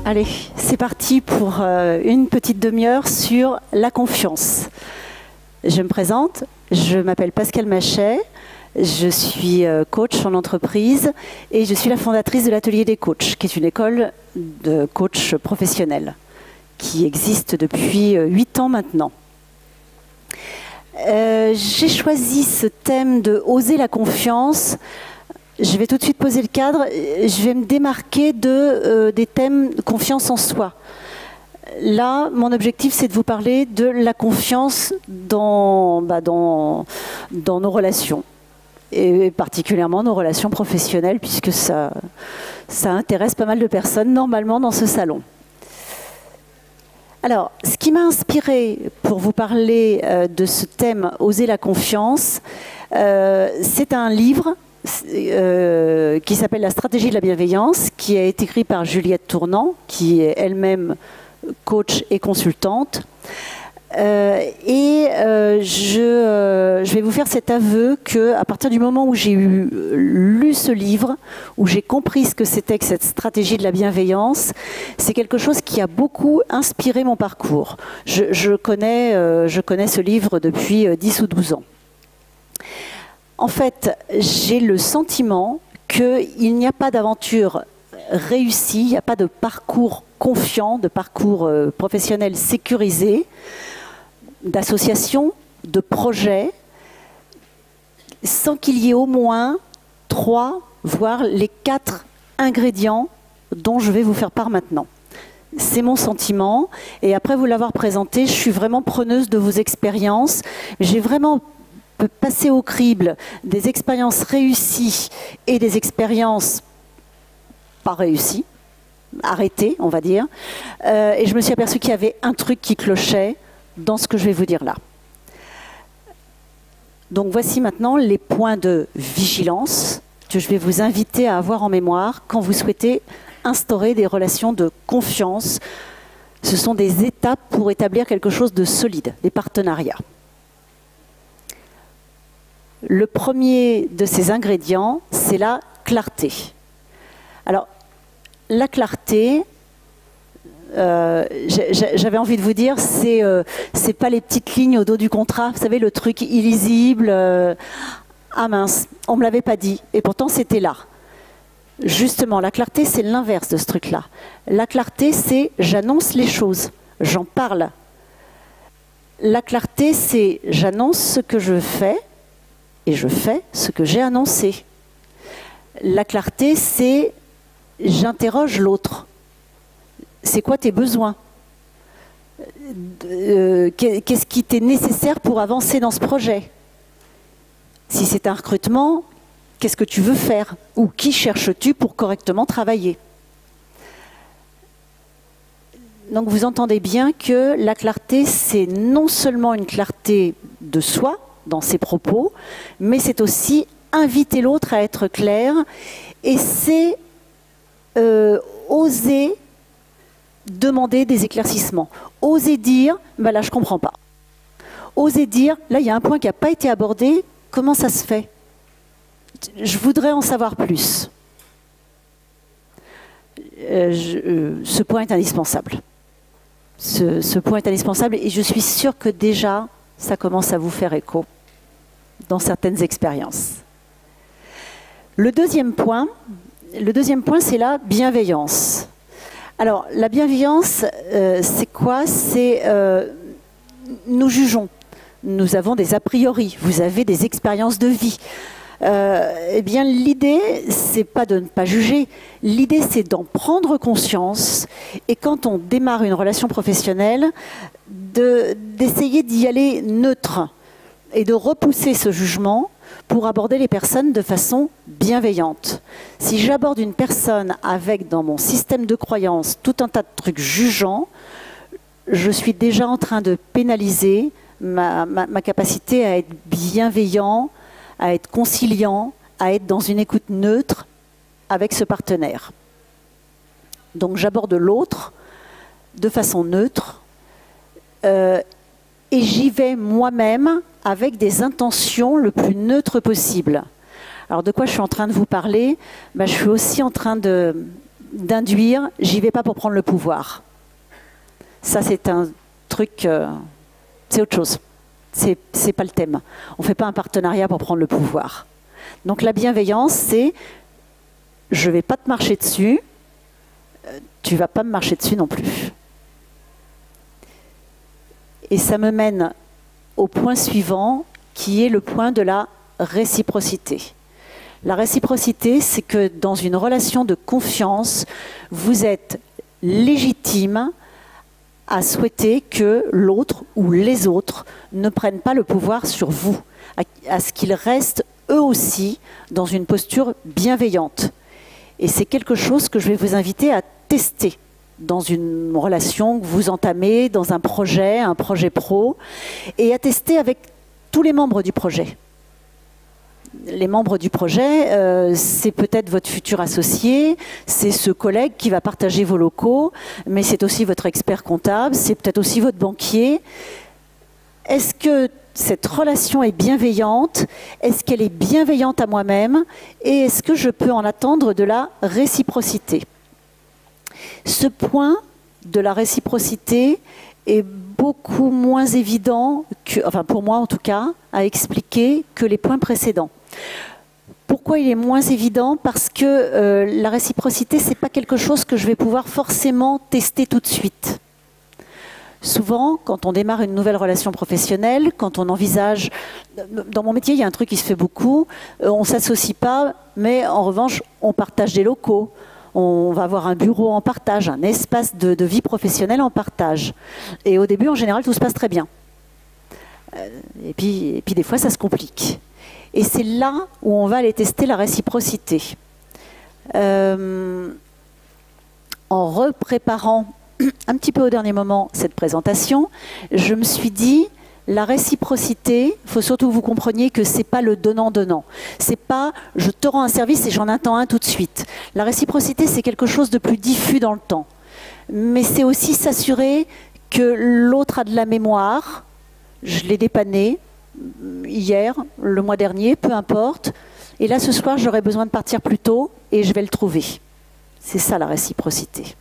Allez, c'est parti pour une petite demi-heure sur la confiance. Je me présente, je m'appelle Pascale Machet, je suis coach en entreprise et je suis la fondatrice de l'Atelier des coachs, qui est une école de coach professionnels qui existe depuis 8 ans maintenant. J'ai choisi ce thème de oser la confiance. Je vais tout de suite poser le cadre. Je vais me démarquer des thèmes de confiance en soi. Là, mon objectif, c'est de vous parler de la confiance dans nos relations. Et particulièrement nos relations professionnelles, puisque ça intéresse pas mal de personnes, normalement, dans ce salon. Alors, ce qui m'a inspiré pour vous parler de ce thème « Oser la confiance », c'est un livre qui s'appelle « La stratégie de la bienveillance », qui a été écrit par Juliette Tournant, qui est elle-même coach et consultante. Je vais vous faire cet aveu qu'à partir du moment où j'ai lu ce livre, où j'ai compris ce que c'était que cette stratégie de la bienveillance, c'est quelque chose qui a beaucoup inspiré mon parcours. Je connais ce livre depuis 10 ou 12 ans. En fait, j'ai le sentiment qu'il n'y a pas d'aventure réussie, il n'y a pas de parcours confiant, de parcours professionnel sécurisé, d'associations, de projets, sans qu'il y ait au moins 3, voire les 4 ingrédients dont je vais vous faire part maintenant. C'est mon sentiment, et après vous l'avoir présenté, je suis vraiment preneuse de vos expériences. J'ai vraiment passé au crible des expériences réussies et des expériences pas réussies, arrêtées, on va dire, et je me suis aperçue qu'il y avait un truc qui clochait dans ce que je vais vous dire là. Donc voici maintenant les points de vigilance que je vais vous inviter à avoir en mémoire quand vous souhaitez instaurer des relations de confiance. Ce sont des étapes pour établir quelque chose de solide, des partenariats. Le premier de ces ingrédients, c'est la clarté. Alors, la clarté, j'avais envie de vous dire, c'est pas les petites lignes au dos du contrat, vous savez, le truc illisible. Ah mince, on me l'avait pas dit, et pourtant c'était là. Justement, la clarté, c'est l'inverse de ce truc-là. La clarté, c'est j'annonce les choses, j'en parle. La clarté, c'est j'annonce ce que je fais, et je fais ce que j'ai annoncé. La clarté, c'est j'interroge l'autre. C'est quoi tes besoins? Qu'est-ce qui t'est nécessaire pour avancer dans ce projet? Si c'est un recrutement, qu'est-ce que tu veux faire? Ou qui cherches-tu pour correctement travailler? Donc vous entendez bien que la clarté, c'est non seulement une clarté de soi, dans ses propos, mais c'est aussi inviter l'autre à être clair, et c'est oser demander des éclaircissements. Oser dire, ben là je ne comprends pas. Oser dire, là il y a un point qui n'a pas été abordé, comment ça se fait? Je voudrais en savoir plus. Ce point est indispensable. Ce point est indispensable et je suis sûre que déjà ça commence à vous faire écho dans certaines expériences. Le deuxiième point, c'est la bienveillance. Alors, la bienveillance, c'est quoi? C'est nous jugeons. Nous avons des a priori. Vous avez des expériences de vie. Eh bien, l'idée, c'est pas de ne pas juger. L'idée, c'est d'en prendre conscience. Et quand on démarre une relation professionnelle, d'essayer d'y aller neutre et de repousser ce jugement pour aborder les personnes de façon bienveillante. Si j'aborde une personne avec, dans mon système de croyance, tout un tas de trucs jugeants, je suis déjà en train de pénaliser ma capacité à être bienveillant, à être conciliant, à être dans une écoute neutre avec ce partenaire. Donc j'aborde l'autre de façon neutre et j'y vais moi-même avec des intentions le plus neutres possible. Alors de quoi je suis en train de vous parler? Je suis aussi en train de d'induire, j'y vais pas pour prendre le pouvoir. Ça, c'est un truc, c'est autre chose. C'est pas le thème. On fait pas un partenariat pour prendre le pouvoir. Donc la bienveillance, c'est je vais pas te marcher dessus, tu vas pas me marcher dessus non plus. Et ça me mène au point suivant, qui est le point de la réciprocité. La réciprocité, c'est que dans une relation de confiance, vous êtes légitime à souhaiter que l'autre ou les autres ne prennent pas le pouvoir sur vous, à ce qu'ils restent eux aussi dans une posture bienveillante. Et c'est quelque chose que je vais vous inviter à tester dans une relation que vous entamez, dans un projet pro, et à tester avec tous les membres du projet. Les membres du projet, c'est peut-être votre futur associé, c'est ce collègue qui va partager vos locaux, mais c'est aussi votre expert comptable, c'est peut-être aussi votre banquier. Est-ce que cette relation est bienveillante? Est-ce qu'elle est bienveillante à moi-même? Et est-ce que je peux en attendre de la réciprocité? Ce point de la réciprocité est beaucoup moins évident, enfin pour moi en tout cas, à expliquer que les points précédents. Pourquoi il est moins évident? Parce que la réciprocité, ce n'est pas quelque chose que je vais pouvoir forcément tester tout de suite. Souvent, quand on démarre une nouvelle relation professionnelle, quand on envisage... Dans mon métier, il y a un truc qui se fait beaucoup, on ne s'associe pas, mais en revanche, on partage des locaux. On va avoir un bureau en partage, un espace de vie professionnelle en partage. Et au début, en général, tout se passe très bien. Et puis des fois, ça se complique. Et c'est là où on va aller tester la réciprocité. En repréparant un petit peu au dernier moment cette présentation, je me suis dit, la réciprocité, il faut surtout que vous compreniez que ce n'est pas le donnant-donnant. Ce n'est pas je te rends un service et j'en attends un tout de suite. La réciprocité, c'est quelque chose de plus diffus dans le temps. Mais c'est aussi s'assurer que l'autre a de la mémoire. Je l'ai dépanné hier, le mois dernier, peu importe. Et là, ce soir, j'aurai besoin de partir plus tôt et je vais le trouver. C'est ça la réciprocité.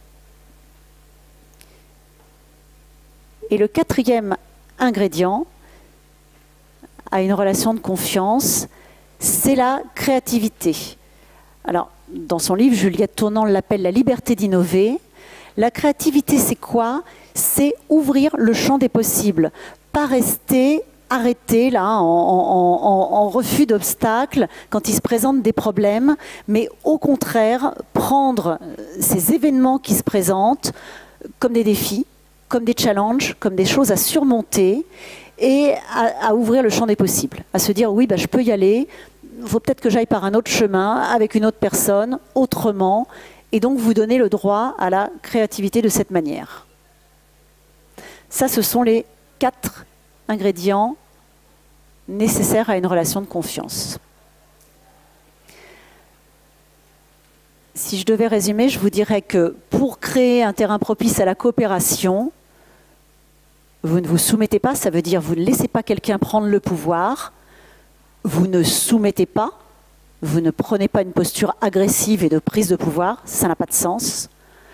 Et le quatrième ingrédient à une relation de confiance, c'est la créativité. Alors, dans son livre, Juliette Tournant l'appelle la liberté d'innover. La créativité, c'est quoi? C'est ouvrir le champ des possibles, pas rester arrêté là en refus d'obstacles quand il se présente des problèmes, mais au contraire, prendre ces événements qui se présentent comme des défis, comme des challenges, comme des choses à surmonter et à ouvrir le champ des possibles, à se dire oui, je peux y aller, il faut peut-être que j'aille par un autre chemin, avec une autre personne, autrement, et donc vous donner le droit à la créativité de cette manière. Ça, ce sont les 4 ingrédients nécessaires à une relation de confiance. Si je devais résumer, je vous dirais que pour créer un terrain propice à la coopération, vous ne vous soumettez pas, ça veut dire vous ne laissez pas quelqu'un prendre le pouvoir, vous ne soumettez pas, vous ne prenez pas une posture agressive et de prise de pouvoir, ça n'a pas de sens.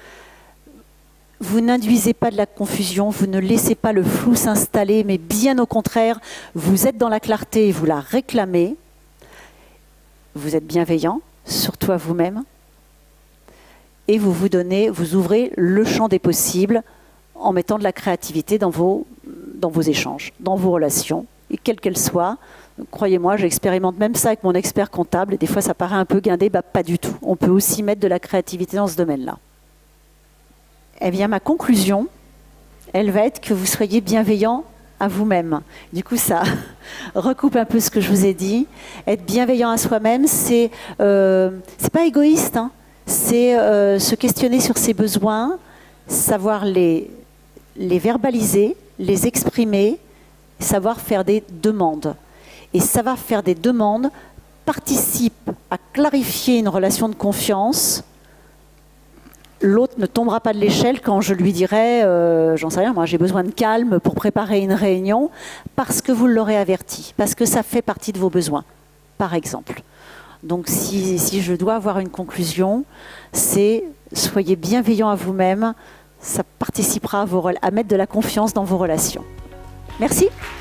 Vous n'induisez pas de la confusion, vous ne laissez pas le flou s'installer, mais bien au contraire, vous êtes dans la clarté et vous la réclamez. Vous êtes bienveillant, surtout à vous-même. Et vous ouvrez le champ des possibles en mettant de la créativité dans vos échanges, dans vos relations, et quelles qu'elles soient. Croyez-moi, j'expérimente même ça avec mon expert comptable. Des fois, ça paraît un peu guindé, pas du tout. On peut aussi mettre de la créativité dans ce domaine-là. Eh bien, ma conclusion, elle va être que vous soyez bienveillant à vous-même. Du coup, ça recoupe un peu ce que je vous ai dit. Être bienveillant à soi-même, c'est pas égoïste, hein. C'est se questionner sur ses besoins, savoir les verbaliser, les exprimer, savoir faire des demandes. Et savoir faire des demandes participe à clarifier une relation de confiance. L'autre ne tombera pas de l'échelle quand je lui dirai j'en sais rien, moi j'ai besoin de calme pour préparer une réunion, parce que vous l'aurez averti, parce que ça fait partie de vos besoins, par exemple. Donc si je dois avoir une conclusion, c'est soyez bienveillant à vous-même, ça participera à mettre de la confiance dans vos relations. Merci.